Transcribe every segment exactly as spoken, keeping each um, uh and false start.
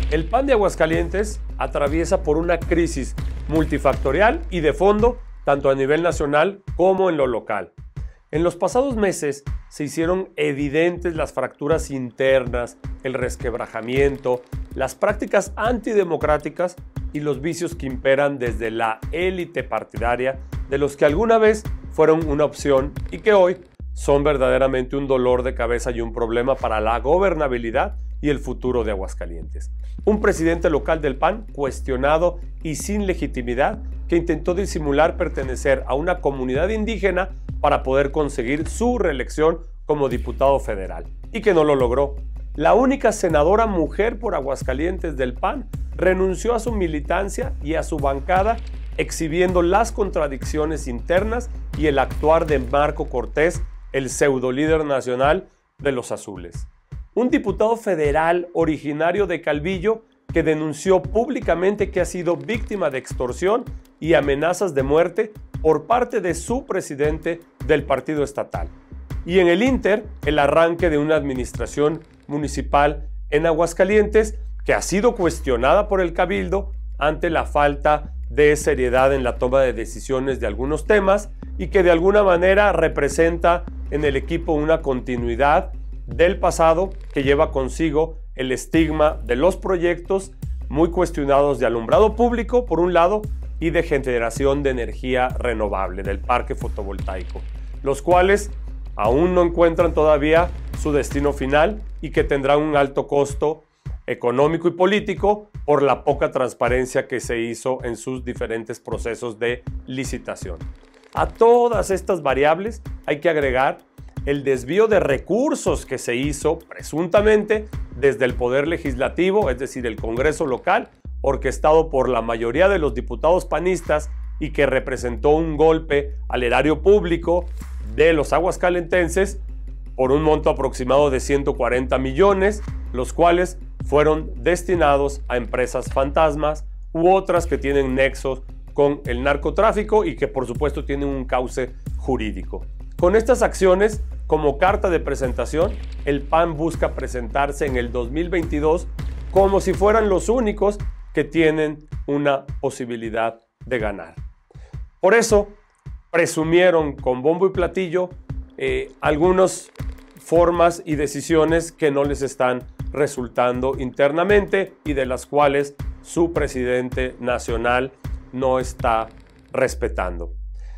El P A N de Aguascalientes atraviesa por una crisis multifactorial y de fondo, tanto a nivel nacional como en lo local. En los pasados meses se hicieron evidentes las fracturas internas, el resquebrajamiento, las prácticas antidemocráticas y los vicios que imperan desde la élite partidaria de los que alguna vez fueron una opción y que hoy son verdaderamente un dolor de cabeza y un problema para la gobernabilidad y el futuro de Aguascalientes. Un presidente local del P A N cuestionado y sin legitimidad que intentó disimular pertenecer a una comunidad indígena para poder conseguir su reelección como diputado federal y que no lo logró. La única senadora mujer por Aguascalientes del P A N renunció a su militancia y a su bancada, exhibiendo las contradicciones internas y el actuar de Marco Cortés, el pseudo líder nacional de los azules. Un diputado federal originario de Calvillo que denunció públicamente que ha sido víctima de extorsión y amenazas de muerte por parte de su presidente del partido estatal. Y en el Inter, el arranque de una administración municipal en Aguascalientes que ha sido cuestionada por el Cabildo ante la falta de seriedad en la toma de decisiones de algunos temas y que de alguna manera representa en el equipo una continuidad del pasado que lleva consigo el estigma de los proyectos muy cuestionados de alumbrado público por un lado y de generación de energía renovable del parque fotovoltaico, los cuales aún no encuentran todavía su destino final y que tendrán un alto costo económico y político por la poca transparencia que se hizo en sus diferentes procesos de licitación. A todas estas variables hay que agregar el desvío de recursos que se hizo presuntamente desde el Poder Legislativo, es decir, el Congreso local, orquestado por la mayoría de los diputados panistas y que representó un golpe al erario público de los aguascalentenses por un monto aproximado de ciento cuarenta millones, los cuales fueron destinados a empresas fantasmas u otras que tienen nexos con el narcotráfico y que por supuesto tienen un cauce jurídico. Con estas acciones, como carta de presentación, el P A N busca presentarse en el dos mil veintidós como si fueran los únicos que tienen una posibilidad de ganar. Por eso, presumieron con bombo y platillo eh, algunas formas y decisiones que no les están resultando internamente y de las cuales su presidente nacional no está respetando.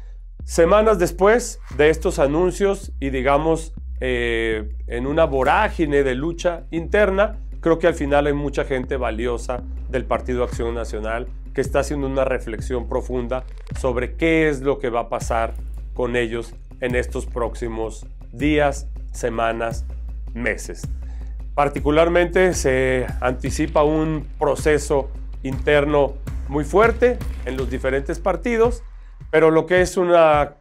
Semanas después de estos anuncios y digamos eh, en una vorágine de lucha interna, creo que al final hay mucha gente valiosa del Partido Acción Nacional que está haciendo una reflexión profunda sobre qué es lo que va a pasar con ellos en estos próximos días, semanas, meses. Particularmente se anticipa un proceso interno muy fuerte en los diferentes partidos, pero lo que es una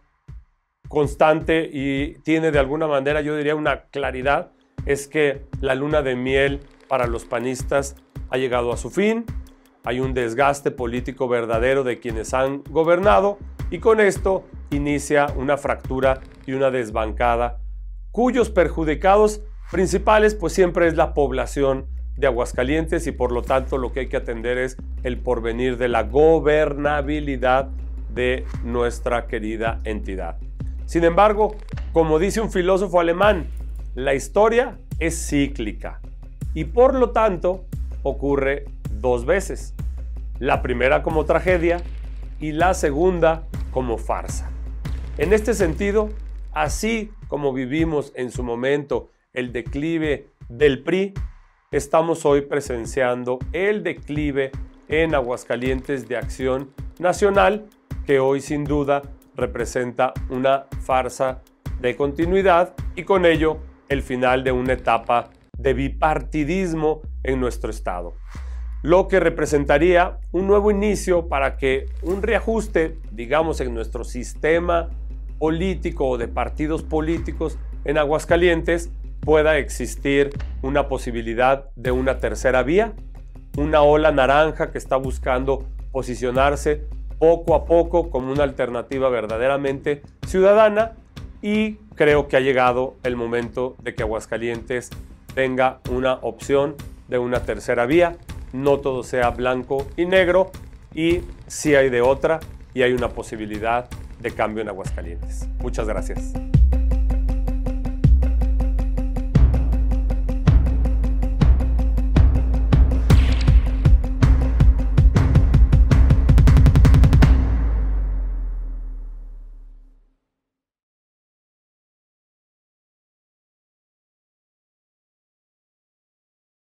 constante y tiene de alguna manera, yo diría, una claridad, es que la luna de miel para los panistas ha llegado a su fin. Hay un desgaste político verdadero de quienes han gobernado y con esto inicia una fractura y una desbancada cuyos perjudicados principales pues siempre es la población de Aguascalientes y por lo tanto lo que hay que atender es el porvenir de la gobernabilidad de nuestra querida entidad. Sin embargo, como dice un filósofo alemán, la historia es cíclica y por lo tanto ocurre dos veces. La primera como tragedia y la segunda como farsa. En este sentido, así como vivimos en su momento el declive del P R I, estamos hoy presenciando el declive en Aguascalientes de Acción Nacional, que hoy sin duda representa una farsa de continuidad y con ello el final de una etapa de bipartidismo en nuestro estado. Lo que representaría un nuevo inicio para que un reajuste, digamos, en nuestro sistema político o de partidos políticos en Aguascalientes pueda existir una posibilidad de una tercera vía, una ola naranja que está buscando posicionarse poco a poco como una alternativa verdaderamente ciudadana y creo que ha llegado el momento de que Aguascalientes tenga una opción de una tercera vía no todo sea blanco y negro y sí hay de otra y hay una posibilidad de cambio en Aguascalientes. Muchas gracias.